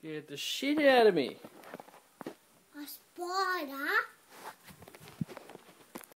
Scared the shit out of me. A spider?